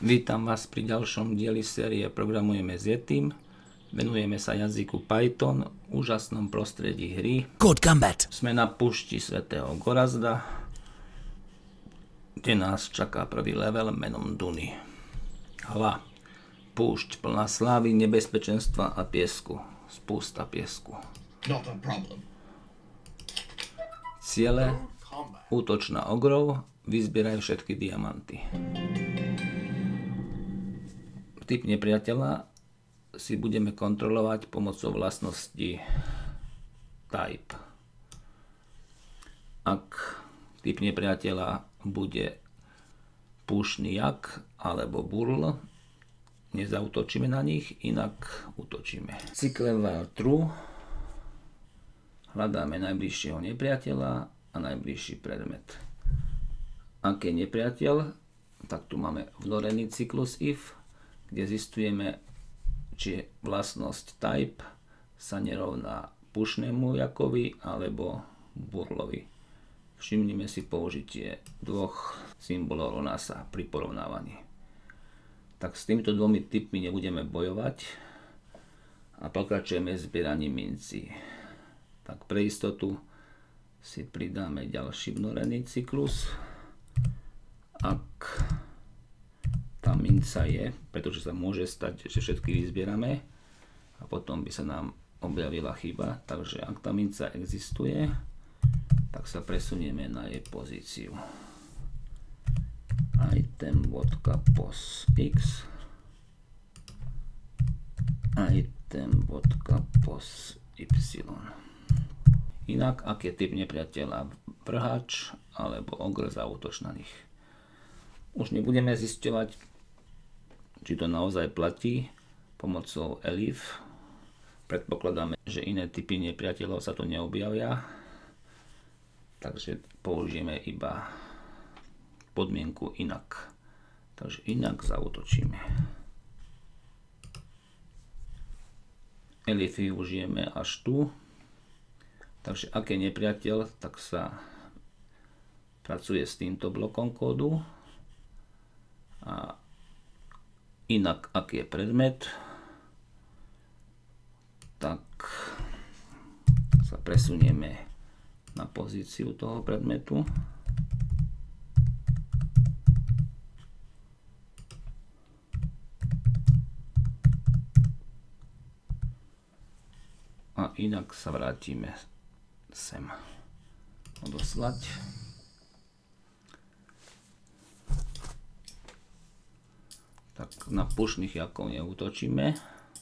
Vítam vás pri ďalšom dieli série Programujeme s Yetim. Venujeme sa jazyku Python, úžasnom prostredí hry. Good combat. Sme na púšti svätého Gorazda, kde nás čaká prvý level menom Duny. Hla. Púšť plná slávy, nebezpečenstva a piesku. Spústa piesku. Not a problem. Ciele. Útoč na ogrov. Vyzbieraj všetky diamanty. Typ nepriateľa si budeme kontrolovať pomocou vlastnosti type. Ak typ nepriateľa bude púšny jak alebo burl, nezautočíme na nich, inak útočíme. Cycle true. Hľadáme najbližšieho nepriateľa a najbližší predmet. Ak je nepriateľ, tak tu máme vnorený cyklus if, kde zistujeme, či vlastnosť type sa nerovná pušnému jakovi alebo burlovi. Všimnime si použitie dvoch symbolov rovná sa pri porovnávaní. Tak s týmito dvomi typmi nebudeme bojovať a pokračujeme zbieraním mincí. Tak pre istotu si pridáme ďalší vnorený cyklus. Ak tá minca je, pretože sa môže stať, že všetky vyzbierame a potom by sa nám objavila chyba, takže ak tá minca existuje, tak sa presunieme na jej pozíciu. Item.posx item.posy. Inak, ak je typ nepriateľa vrhač alebo ogr, zaútoč na nich. Už nebudeme zisťovať, či to naozaj platí pomocou elif. Predpokladáme, že iné typy nepriateľov sa tu neobjavia, takže použijeme iba podmienku inak. Takže inak zaútočíme. Elif využijeme až tu. Takže ak je nepriateľ, tak sa pracuje s týmto blokom kódu. A inak, ak je predmet, tak sa presunieme na pozíciu toho predmetu. A inak sa vrátime sem. Odoslať. Tak na pušných jakov neútočíme.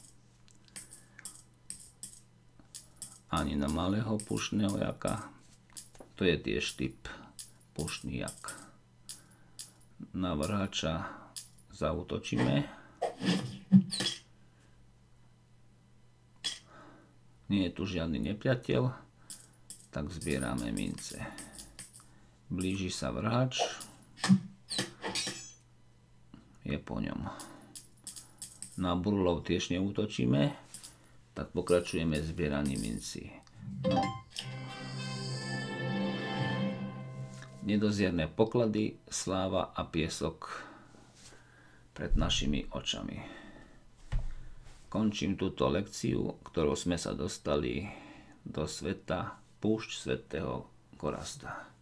Ani na malého pušného jaka. To je tiež typ pušný jak. Na vrhača zaútočíme. Nie je tu žiadny nepriateľ, tak zbierame mince. Blíži sa vrhač. Je po ňom. Na burlov tiež neútočíme, tak pokračujeme zbieraním mincí. No. Nedozierne poklady, sláva a piesok pred našimi očami. Končím túto lekciu, ktorou sme sa dostali do sveta púšť svätého Gorazda.